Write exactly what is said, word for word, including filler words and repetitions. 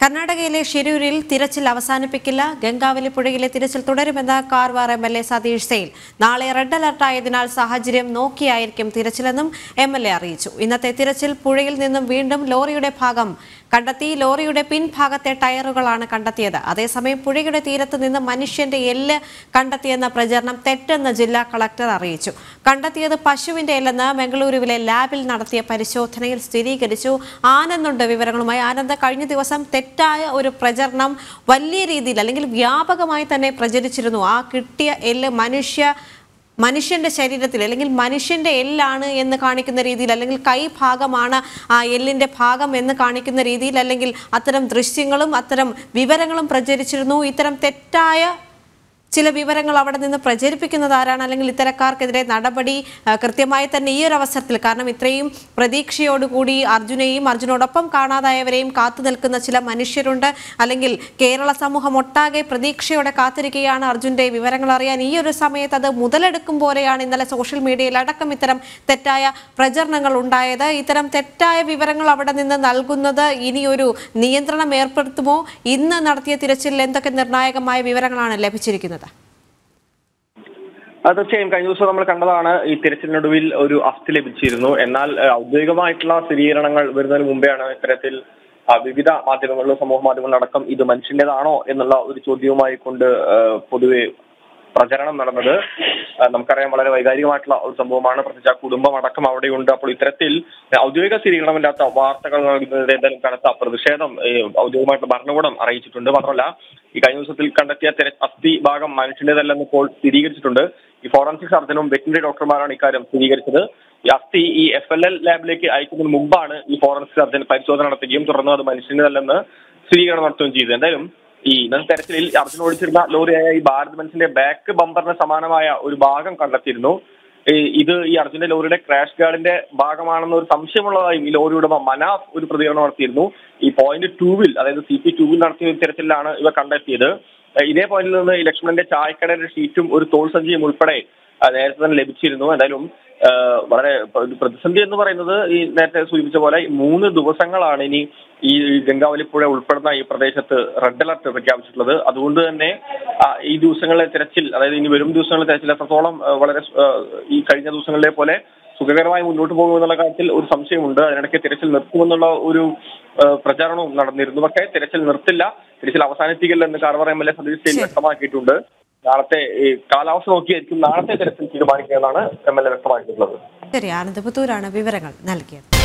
കർണാടകയിലെ ഷിരൂരിൽ തിരച്ചിൽ അവസാനിപ്പിക്കില്ല. ഗംഗാവലി പുഴയിലെ തിരച്ചിൽ തുടരുമെന്ന് Karwar M L A Satish Sail. നാളെ റെഡ് അലർട്ടായതിനാൽ സാഹചര്യം നോക്കിയായിരിക്കും തിരച്ചിലെന്നും എം എൽ എ അറിയിച്ചു. ഇന്നത്തെ തിരച്ചിൽ പുഴയിൽ നിന്നും വീണ്ടും ലോറിയുടെ ഭാഗം കണ്ടെത്തി. ലോറിയുടെ പിൻഭാഗത്തെ ടയറുകളാണ് കണ്ടെത്തിയത്. അതേസമയം പുഴയുടെ തീരത്ത് നിന്ന് മനുഷ്യന്റെ എല്ല് കണ്ടെത്തിയെന്ന പ്രചരണം തെറ്റെന്ന് ജില്ലാ കളക്ടർ അറിയിച്ചു. കണ്ടെത്തിയത് പശുവിന്റെ എല്ലെന്ന് മംഗളൂരുവിലെ ലാബിൽ നടത്തിയ പരിശോധനയിൽ സ്ഥിരീകരിച്ചു. ആനന്ദുണ്ട് വിവരങ്ങളുമായി. ആനന്ദ്, കഴിഞ്ഞ ദിവസം തെറ്റായ ഒരു പ്രചരണം വലിയ രീതിയിൽ അല്ലെങ്കിൽ വ്യാപകമായി തന്നെ പ്രചരിച്ചിരുന്നു. ആ കിട്ടിയ എല്ല് മനുഷ്യ മനുഷ്യന്റെ ശരീരത്തിൽ അല്ലെങ്കിൽ മനുഷ്യന്റെ എല്ലാണ് എന്ന് കാണിക്കുന്ന രീതിയിൽ, അല്ലെങ്കിൽ കൈ ഭാഗമാണ് ആ എല്ലിന്റെ ഭാഗം എന്ന് കാണിക്കുന്ന രീതിയിൽ, അല്ലെങ്കിൽ അത്തരം ദൃശ്യങ്ങളും അത്തരം വിവരങ്ങളും പ്രചരിച്ചിരുന്നു. ഇത്തരം തെറ്റായ ചില വിവരങ്ങൾ അവിടെ നിന്ന് പ്രചരിപ്പിക്കുന്നത് ആരാണ്? അല്ലെങ്കിൽ ഇത്തരക്കാർക്കെതിരെ നടപടി കൃത്യമായി തന്നെ ഈ ഒരു അവസരത്തിൽ, കാരണം ഇത്രയും പ്രതീക്ഷയോടുകൂടി അർജുനെയും അർജുനോടൊപ്പം കാണാതായവരെയും കാത്തു നിൽക്കുന്ന ചില മനുഷ്യരുണ്ട്, അല്ലെങ്കിൽ കേരള സമൂഹം ഒട്ടാകെ പ്രതീക്ഷയോടെ കാത്തിരിക്കുകയാണ് അർജുന്റെ വിവരങ്ങൾ അറിയാൻ. ഈ ഒരു സമയത്ത് അത് മുതലെടുക്കും പോലെയാണ് ഇന്നലെ സോഷ്യൽ മീഡിയയിൽ അടക്കം ഇത്തരം തെറ്റായ പ്രചരണങ്ങൾ ഉണ്ടായത്. ഇത്തരം തെറ്റായ വിവരങ്ങൾ അവിടെ നിന്ന് നൽകുന്നത് ഇനിയൊരു നിയന്ത്രണം ഏർപ്പെടുത്തുമോ? ഇന്ന് നടത്തിയ തിരച്ചിലിൽ എന്തൊക്കെ നിർണായകമായ വിവരങ്ങളാണ് ലഭിച്ചിരിക്കുന്നത്? തീർച്ചയായും കഴിഞ്ഞ ദിവസം നമ്മൾ കണ്ടതാണ്, ഈ തിരച്ചിലിനൊടുവിൽ ഒരു അസ്ഥി ലഭിച്ചിരുന്നു. എന്നാൽ ഔദ്യോഗികമായിട്ടുള്ള സ്ഥിരീകരണങ്ങൾ വരുന്നതിന് മുമ്പെയാണ് ഇത്തരത്തിൽ വിവിധ മാധ്യമങ്ങളിലും സമൂഹ മാധ്യമങ്ങളിലടക്കം ഇത് മനുഷ്യന്റേതാണോ എന്നുള്ള ഒരു ചോദ്യവുമായി കൊണ്ട് പൊതുവെ പ്രചരണം നടന്നത്. നമുക്കറിയാം, വളരെ വൈകാരികമായിട്ടുള്ള ഒരു സംഭവമാണ്. പ്രത്യേകിച്ച് ആ കുടുംബം അടക്കം അവിടെയുണ്ട്. അപ്പോൾ ഇത്തരത്തിൽ ഔദ്യോഗിക സ്ഥിരീകരണമില്ലാത്ത വാർത്തകൾ നൽകുന്നതിന്റെ എന്തായാലും കനത്ത പ്രതിഷേധം ഔദ്യോഗികമായിട്ടുള്ള ഭരണകൂടം അറിയിച്ചിട്ടുണ്ട്. മാത്രമല്ല, ഈ കഴിഞ്ഞ ദിവസത്തിൽ കണ്ടെത്തിയ അസ്ഥി ഭാഗം മനുഷ്യന്റേതല്ലെന്ന് ഇപ്പോൾ സ്ഥിരീകരിച്ചിട്ടുണ്ട്. ഈ ഫോറൻസിക് സർജനും വെറ്റിനറി ഡോക്ടർമാരാണ് ഇക്കാര്യം സ്ഥിരീകരിച്ചത്. ഈ അസ്ഥി ഈ എഫ് എൽ എൽ ലാബിലേക്ക് അയക്കുന്നതിന് മുമ്പാണ് ഈ ഫോറൻസിക് സർജൻ പരിശോധന നടത്തുകയും തുടർന്ന് അത് മനുഷ്യന്റേതല്ലെന്ന് സ്ഥിരീകരണം നടത്തുകയും ചെയ്തത്. എന്തായാലും ഈ ഇന്നത്തെ തെരച്ചിലിൽ അർജുൻ ഓടിച്ചിരുന്ന ലോറിയായ ഈ ഭാരത് ബെൻസിന്റെ ബാക്ക് ബമ്പറിന് സമാനമായ ഒരു ഭാഗം കണ്ടെത്തിയിരുന്നു. ഇത് ഈ അർജുന്റെ ലോറിയുടെ ക്രാഷ് ഗാർഡിന്റെ ഭാഗമാണെന്ന് ഒരു സംശയമുള്ളതായും ഈ ലോറി ഉടമ മനാഫ് ഒരു പ്രതികരണം നടത്തിയിരുന്നു. ഈ പോയിന്റ് ടൂവിൽ, അതായത് സി പി ടൂവിൽ നടത്തിയ തിരച്ചിലാണ് ഇവ കണ്ടെത്തിയത്. ഇതേ പോയിന്റിൽ നിന്ന് ഈ ലക്ഷ്മണന്റെ ചായക്കടയുടെ ഷീറ്റും ഒരു തോൾ സഞ്ചിയും ഉൾപ്പെടെ നേരത്തെ തന്നെ ലഭിച്ചിരുന്നു. എന്തായാലും വളരെ പ്രതിസന്ധി എന്ന് പറയുന്നത് ഈ നേരത്തെ സൂചിപ്പിച്ച പോലെ മൂന്ന് ദിവസങ്ങളാണ് ഇനി ഈ ഗംഗാവലി പുഴ ഉൾപ്പെടുന്ന ഈ പ്രദേശത്ത് റെഡ് അലർട്ട് പ്രഖ്യാപിച്ചിട്ടുള്ളത്. അതുകൊണ്ട് തന്നെ ഈ ദിവസങ്ങളിലെ തിരച്ചിൽ, അതായത് ഇനി വരും ദിവസങ്ങളിലെ തിരച്ചിൽ എത്രത്തോളം വളരെ ഈ കഴിഞ്ഞ ദിവസങ്ങളിലെ പോലെ സുഖകരമായി മുന്നോട്ട് പോകുമെന്നുള്ള കാര്യത്തിൽ ഒരു സംശയമുണ്ട്. അതിനിടയ്ക്ക് തിരച്ചിൽ നിർത്തുമെന്നുള്ള ഒരു പ്രചാരണവും നടന്നിരുന്നു. പക്ഷേ തിരച്ചിൽ നിർത്തില്ല, തിരച്ചിൽ അവസാനിപ്പിക്കില്ല എന്ന് Karwar M L A Satish Sail വ്യക്തമാക്കിയിട്ടുണ്ട്. നാളത്തെ ഈ കാലാവസ്ഥ നോക്കിയായിരിക്കും നാളത്തെ തിരച്ചിൽ തീരുമാനിക്കുന്നതാണ് എം എൽ എ വ്യക്തമാക്കിയിട്ടുള്ളത്. ശരി, ആനന്ദപുത്തൂരാണ് വിവരങ്ങൾ നൽകിയത്.